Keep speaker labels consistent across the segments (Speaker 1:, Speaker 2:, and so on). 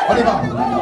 Speaker 1: On y va.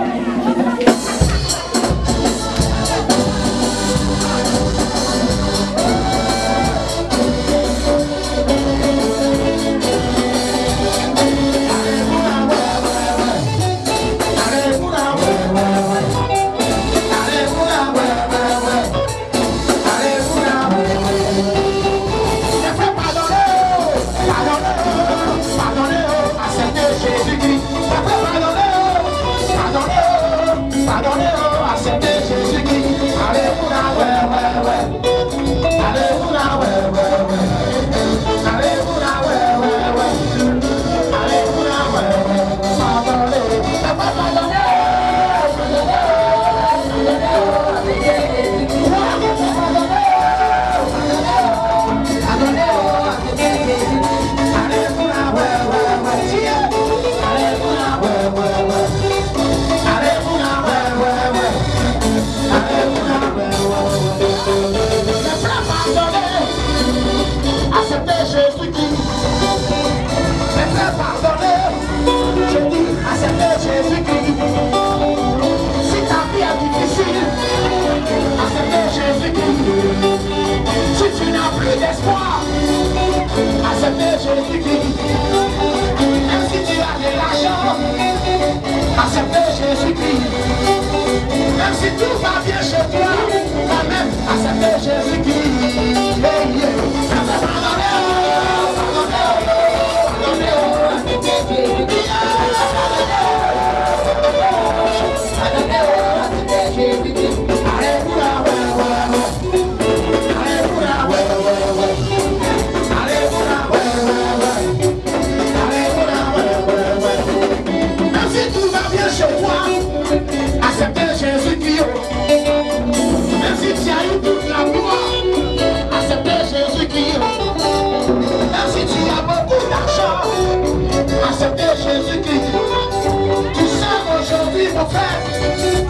Speaker 2: Acceptez Jésus-Christ. Même si tu as de l'argent, acceptez Jésus-Christ. Même si tout va bien chez toi, quand même, acceptez Jésus-Christ. Hey, yeah. Acceptez Jésus-Christ. Même si tu as eu toute la gloire, acceptez Jésus-Christ. Même si tu as beaucoup d'argent, acceptez Jésus-Christ. Tu sais aujourd'hui, mon frère,